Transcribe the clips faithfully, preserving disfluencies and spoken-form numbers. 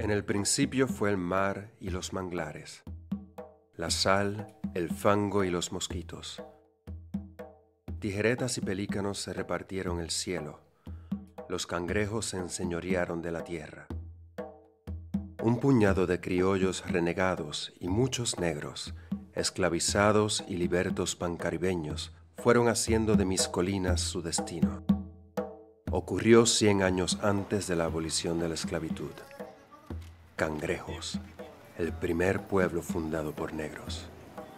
En el principio fue el mar y los manglares, la sal, el fango y los mosquitos. Tijeretas y pelícanos se repartieron el cielo, los cangrejos se enseñorearon de la tierra. Un puñado de criollos renegados y muchos negros, esclavizados y libertos pancaribeños, fueron haciendo de mis colinas su destino. Ocurrió cien años antes de la abolición de la esclavitud. Cangrejos, el primer pueblo fundado por negros.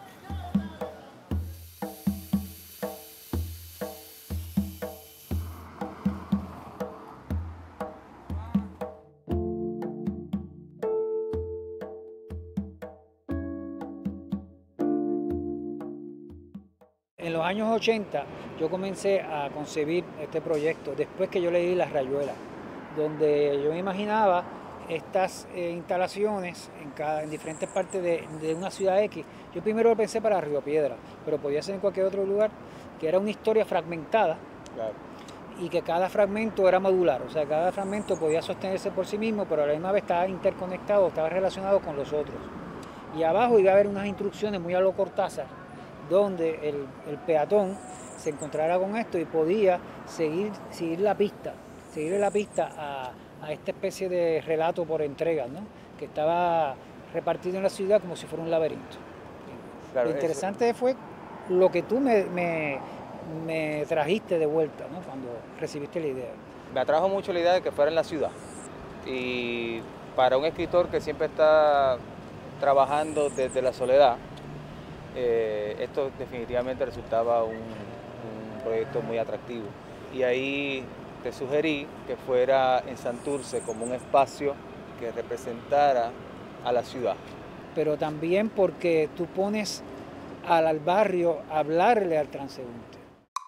En los años ochenta yo comencé a concebir este proyecto después que yo leí Las Rayuelas, donde yo me imaginaba estas eh, instalaciones en, cada, en diferentes partes de, de una ciudad X. Yo primero pensé para Río Piedra, pero podía ser en cualquier otro lugar, que era una historia fragmentada. Claro. Y que cada fragmento era modular, o sea, cada fragmento podía sostenerse por sí mismo, pero a la misma vez estaba interconectado, estaba relacionado con los otros. Y abajo iba a haber unas instrucciones muy a lo Cortázar, donde el, el peatón se encontrara con esto y podía seguir, seguir la pista, seguir la pista a, a esta especie de relato por entregas, ¿no? Que estaba repartido en la ciudad como si fuera un laberinto. Claro, lo interesante eso fue lo que tú me, me, me trajiste de vuelta, ¿no? Cuando recibiste la idea. Me atrajo mucho la idea de que fuera en la ciudad. Y para un escritor que siempre está trabajando desde la soledad, Eh, esto definitivamente resultaba un, un proyecto muy atractivo. Y ahí te sugerí que fuera en Santurce como un espacio que representara a la ciudad. Pero también porque tú pones al, al barrio a hablarle al transeúnte.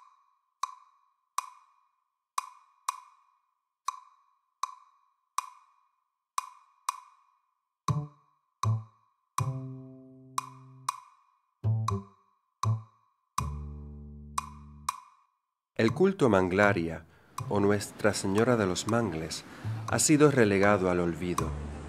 El culto a Manglaria, o Nuestra Señora de los Mangles, ha sido relegado al olvido.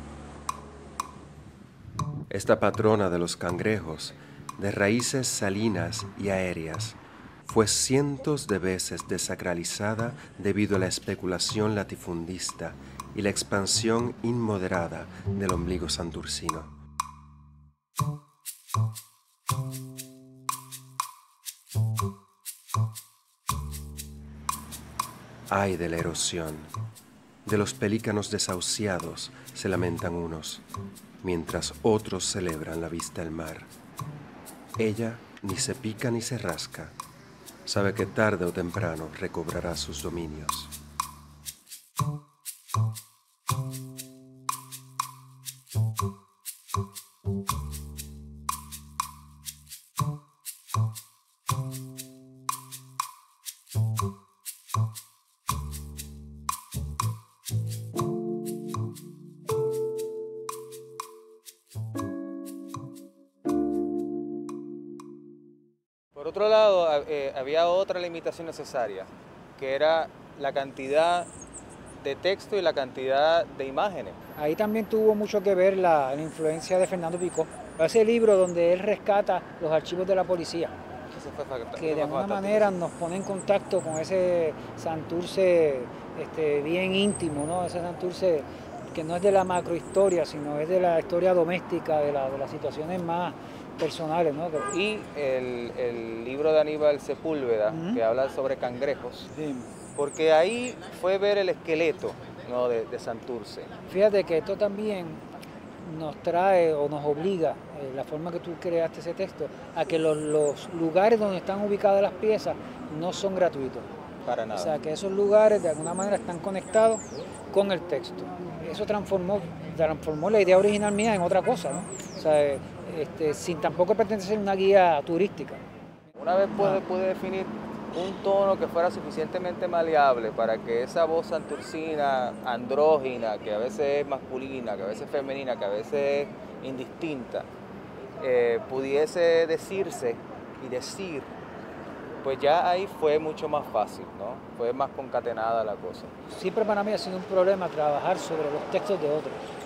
Esta patrona de los cangrejos, de raíces salinas y aéreas, fue cientos de veces desacralizada debido a la especulación latifundista y la expansión inmoderada del ombligo santurcino. Ay de la erosión, de los pelícanos desahuciados se lamentan unos, mientras otros celebran la vista al mar. Ella ni se pica ni se rasca, sabe que tarde o temprano recobrará sus dominios. Por otro lado, eh, había otra limitación necesaria, que era la cantidad de texto y la cantidad de imágenes. Ahí también tuvo mucho que ver la, la influencia de Fernando Picó. Ese libro donde él rescata los archivos de la policía, fue, que de alguna manera nos pone en contacto con ese Santurce este, bien íntimo, ¿no? Ese Santurce que no es de la macrohistoria, sino es de la historia doméstica, de, la, de las situaciones más personales, ¿no? Y el, el libro de Aníbal Sepúlveda, uh-huh, que habla sobre cangrejos, sí, porque ahí fue ver el esqueleto, ¿no? de, de Santurce. Fíjate que esto también nos trae o nos obliga, eh, la forma que tú creaste ese texto, a que los, los lugares donde están ubicadas las piezas no son gratuitos. Para nada. O sea, que esos lugares de alguna manera están conectados con el texto. Eso transformó, transformó la idea original mía en otra cosa, ¿no? O sea, este, sin tampoco pertenecer a una guía turística. Una vez pude, pude definir un tono que fuera suficientemente maleable para que esa voz santurcina, andrógina, que a veces es masculina, que a veces es femenina, que a veces es indistinta, eh, pudiese decirse y decir, pues ya ahí fue mucho más fácil, ¿no? Fue más concatenada la cosa. Siempre para mí ha sido un problema trabajar sobre los textos de otros.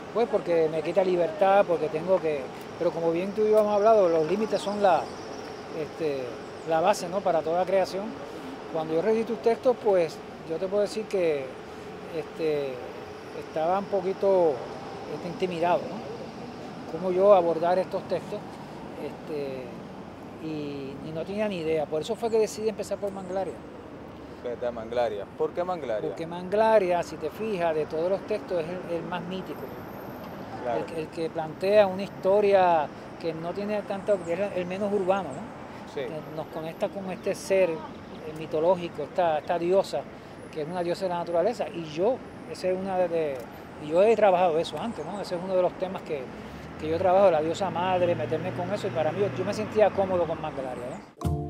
Pues porque me quita libertad, porque tengo que... Pero como bien tú y yo hemos hablado, los límites son la, este, la base, ¿no?, para toda creación. Cuando yo revisé tus textos, pues yo te puedo decir que este, estaba un poquito este, intimidado, ¿no? Cómo yo abordar estos textos, este, y, y no tenía ni idea. Por eso fue que decidí empezar por Manglaria. ¿De Manglaria? ¿Por qué Manglaria? Porque Manglaria, si te fijas, de todos los textos es el, el más mítico. Claro. El, el que plantea una historia que no tiene tanto, es el menos urbano, ¿no? Sí. Nos conecta con este ser mitológico, esta, esta diosa, que es una diosa de la naturaleza. Y yo, ese es una de, y yo he trabajado eso antes, ¿no? Ese es uno de los temas que, que yo trabajo, la diosa madre, meterme con eso, y para mí yo me sentía cómodo con Manglaria, ¿no?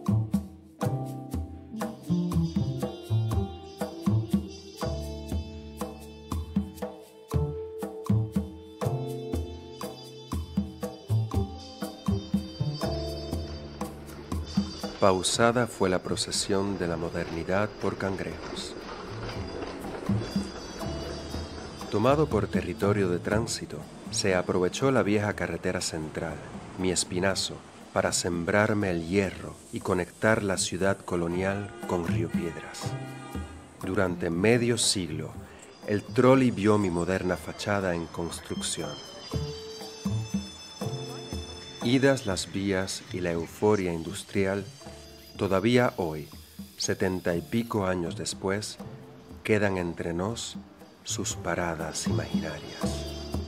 Pausada fue la procesión de la modernidad por Cangrejos. Tomado por territorio de tránsito, se aprovechó la vieja carretera central, Mi Espinazo, para sembrarme el hierro y conectar la ciudad colonial con Río Piedras. Durante medio siglo, el trolli vio mi moderna fachada en construcción. Idas las vías y la euforia industrial, todavía hoy, setenta y pico años después, quedan entre nos sus paradas imaginarias.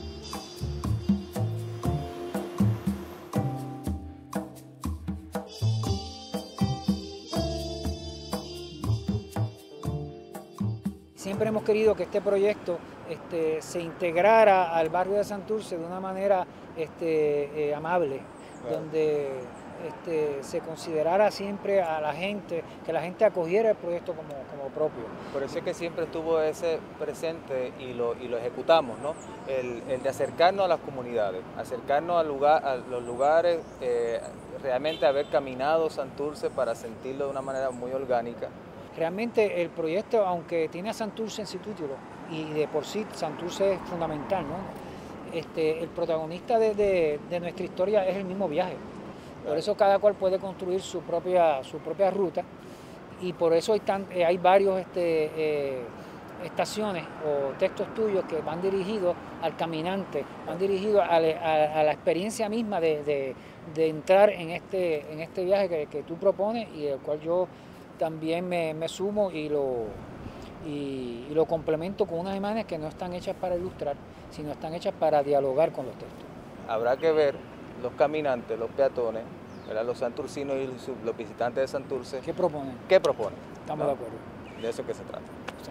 Siempre hemos querido que este proyecto este, se integrara al barrio de Santurce de una manera este, eh, amable, claro. Donde este, se considerara siempre a la gente, que la gente acogiera el proyecto como, como propio. Por eso es que siempre estuvo ese presente y lo, y lo ejecutamos, ¿no? El, el de acercarnos a las comunidades, acercarnos a, lugar, a los lugares, eh, realmente haber caminado Santurce para sentirlo de una manera muy orgánica. Realmente el proyecto, aunque tiene a Santurce en su título, y de por sí Santurce es fundamental, ¿no? Este, el protagonista de, de, de nuestra historia es el mismo viaje. Por eso cada cual puede construir su propia, su propia ruta, y por eso hay, tan, hay varios este, eh, estaciones o textos tuyos que van dirigidos al caminante, van dirigidos a, a, a la experiencia misma de, de, de entrar en este, en este viaje que, que tú propones, y del cual yo también me, me sumo y lo, y, y lo complemento con unas imágenes que no están hechas para ilustrar, sino están hechas para dialogar con los textos. Habrá que ver los caminantes, los peatones, ¿verdad?, los santurcinos y los visitantes de Santurce. ¿Qué proponen? ¿Qué proponen? Estamos ¿No? de acuerdo. De eso que se trata.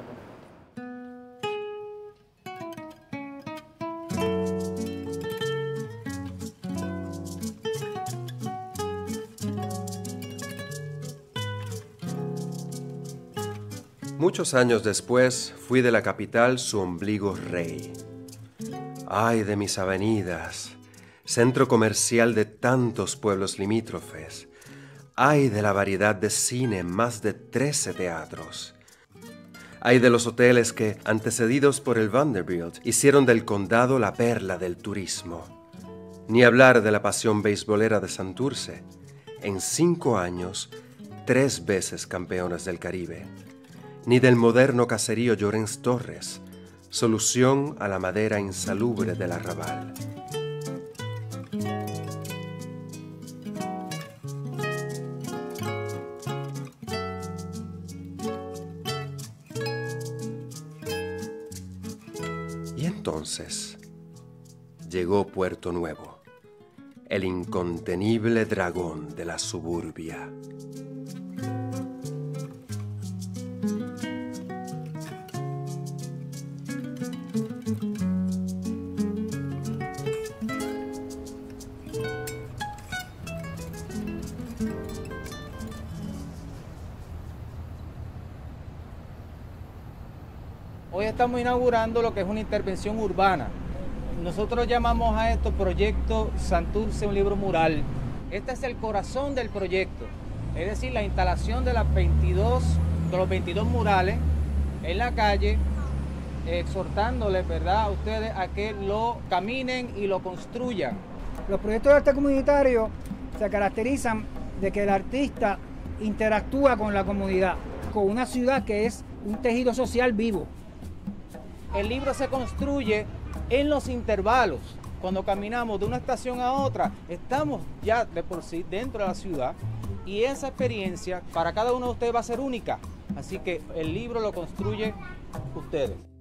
Muchos años después fui de la capital su ombligo rey. ¡Ay de mis avenidas! Centro comercial de tantos pueblos limítrofes. ¡Ay de la variedad de cine, más de trece teatros! ¡Ay de los hoteles que, antecedidos por el Vanderbilt, hicieron del condado la perla del turismo! Ni hablar de la pasión beisbolera de Santurce. En cinco años, tres veces campeones del Caribe. Ni del moderno caserío Llorens Torres, solución a la madera insalubre del arrabal. Y entonces llegó Puerto Nuevo, el incontenible dragón de la suburbia. Hoy estamos inaugurando lo que es una intervención urbana. Nosotros llamamos a esto Proyecto Santurce, un libro mural. Este es el corazón del proyecto, es decir, la instalación de, las veintidós, de los veintidós murales en la calle, exhortándoles, ¿verdad?, a ustedes a que lo caminen y lo construyan. Los proyectos de arte comunitario se caracterizan de que el artista interactúa con la comunidad, con una ciudad que es un tejido social vivo. El libro se construye en los intervalos. Cuando caminamos de una estación a otra, estamos ya de por sí dentro de la ciudad y esa experiencia para cada uno de ustedes va a ser única. Así que el libro lo construyen ustedes.